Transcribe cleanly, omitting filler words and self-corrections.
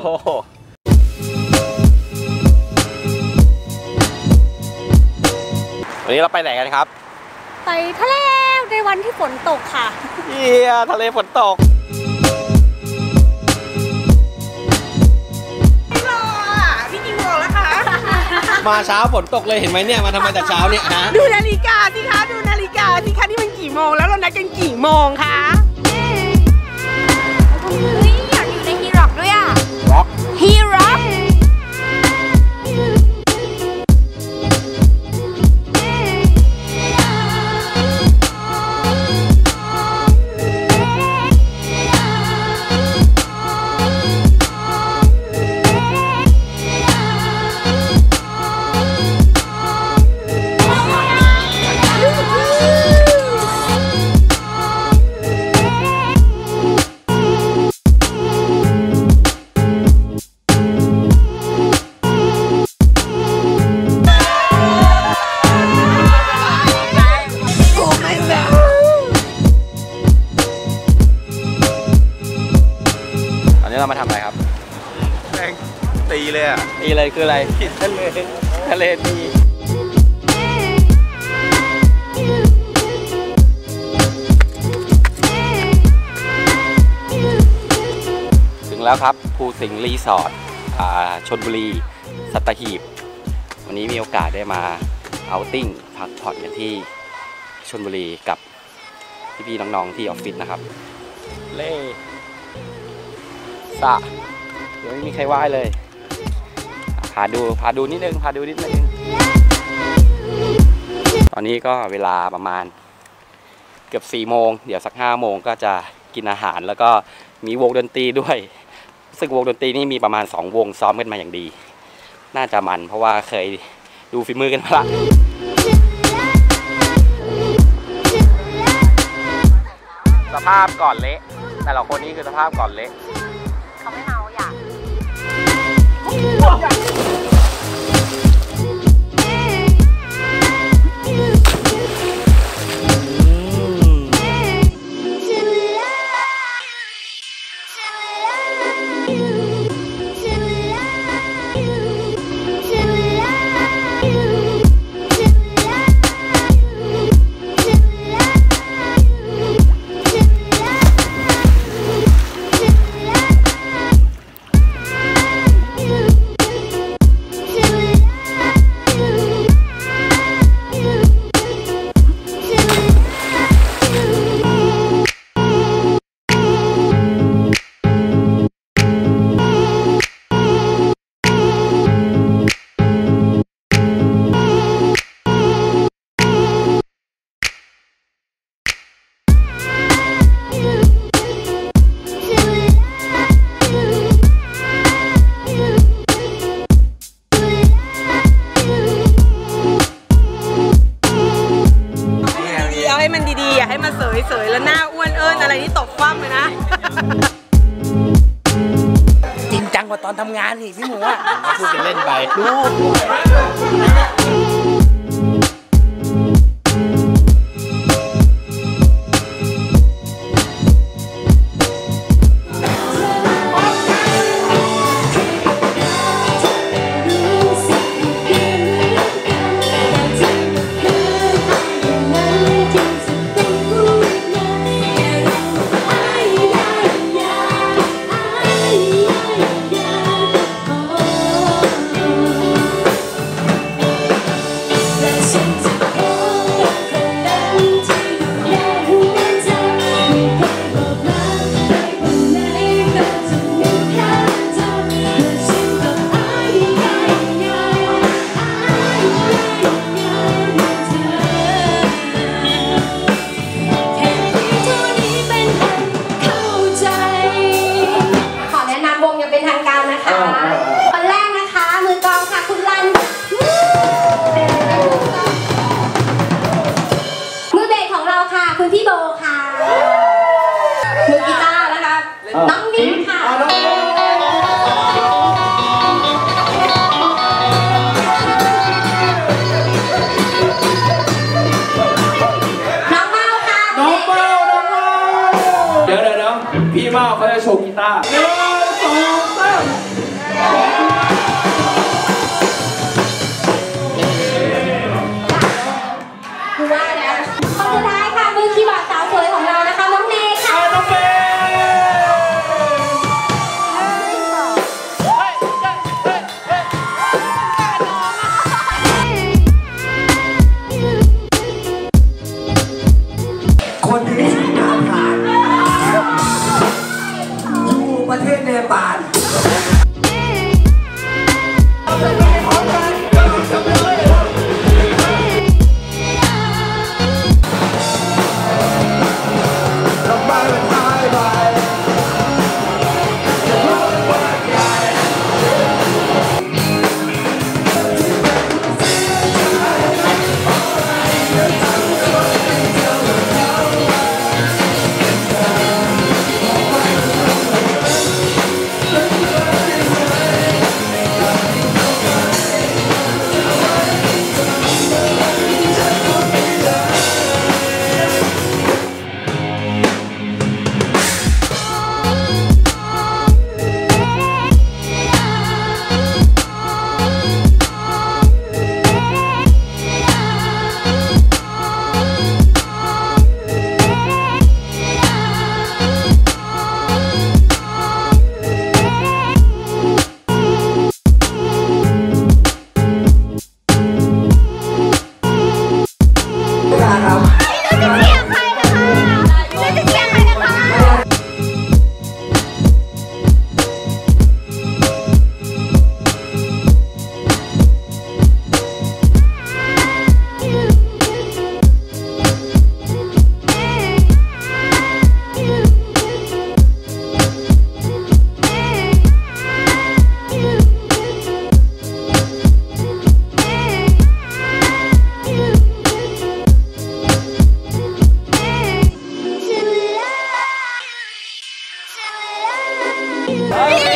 วันนี้เราไปไหนกันครับไปทะเลในวันที่ฝนตกค่ะทะเลฝนตกไม่รอพี่กินบอกแล้วค่ะมาเช้าฝนตกเลยเห็นไหมเนี่ยมาทำไมแต่เช้าเนี่ยฮะดูนาฬิกาสิคะดูนาฬิกาสิคะนี่มันกี่โมงแล้วเรานัดกันกี่โมงคะอยากอยู่ในฮีร็อกด้วยอ่ะร็อกฮีร็อกเรามาทำอะไรครับแม่งตีเลยอ่ะตีเลยคืออะไรทะเลตีถึงแล้วครับภูสิงห์รีสอร์ทชลบุรีสัตหีบวันนี้มีโอกาสได้มาเอาติ้งพักผ่อนกันที่ชลบุรีกับพี่ๆน้องๆที่ออฟฟิศนะครับเล่สระเดี๋ยวไม่มีใครว่ายเลยพาดูนิดนึงตอนนี้ก็เวลาประมาณเกือบ4 โมงเดี๋ยวสัก5 โมงก็จะกินอาหารแล้วก็มีวงดนตรีด้วยซึ่งวงดนตรีนี่มีประมาณ2 วงซ้อมกันมาอย่างดีน่าจะมันเพราะว่าเคยดูฝีมือกันมาละสภาพก่อนเละแต่ละคนนี้คือสภาพก่อนเละเขาไม่เมาอยากให้มันดีๆอย่าให้มันเสยๆแล้วหน้าอ้วนอะไรนี่ตกคว่ำเลยนะจริงจังกว่าตอนทำงานอีกพี่หมูอ่ะพูดกันเล่นไปลูพี่เมาเขาจะโชว์กีตาร์1 2 3 คนสุดท้ายค่ะมือคีย์บอร์ดสาวสวยของเรานะคะน้องเมย์ค่ะน้องเมย์คนที่หน้าผ่านอยู่ประเทศเนปาลนี่